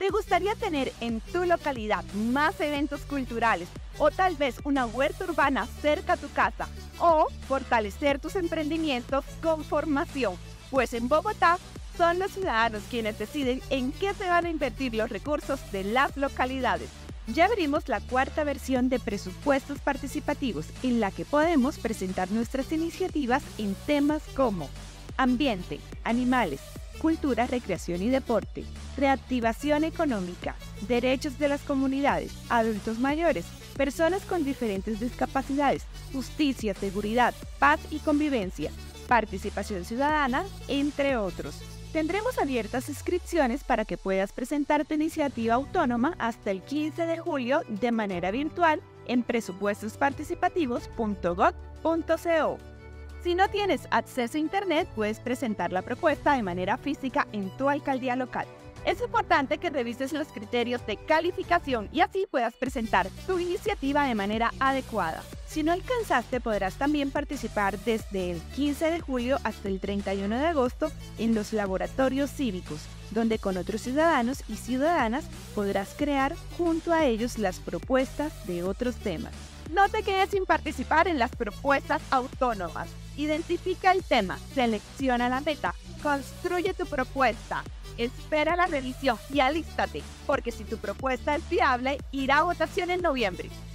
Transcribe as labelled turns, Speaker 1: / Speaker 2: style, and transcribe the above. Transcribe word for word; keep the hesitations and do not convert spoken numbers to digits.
Speaker 1: ¿Te gustaría tener en tu localidad más eventos culturales o tal vez una huerta urbana cerca a tu casa o fortalecer tus emprendimientos con formación? Pues en Bogotá son los ciudadanos quienes deciden en qué se van a invertir los recursos de las localidades. Ya abrimos la cuarta versión de presupuestos participativos en la que podemos presentar nuestras iniciativas en temas como ambiente, animales, cultura, recreación y deporte, reactivación económica, derechos de las comunidades, adultos mayores, personas con diferentes discapacidades, justicia, seguridad, paz y convivencia, participación ciudadana, entre otros. Tendremos abiertas inscripciones para que puedas presentar tu iniciativa autónoma hasta el quince de julio de manera virtual en presupuestos participativos punto gob punto co. Si no tienes acceso a Internet, puedes presentar la propuesta de manera física en tu alcaldía local. Es importante que revises los criterios de calificación y así puedas presentar tu iniciativa de manera adecuada. Si no alcanzaste, podrás también participar desde el quince de julio hasta el treinta y uno de agosto en los laboratorios cívicos, donde con otros ciudadanos y ciudadanas podrás crear junto a ellos las propuestas de otros temas. No te quedes sin participar en las propuestas autónomas. Identifica el tema, selecciona la meta, construye tu propuesta, espera la revisión y alístate, porque si tu propuesta es viable, irá a votación en noviembre.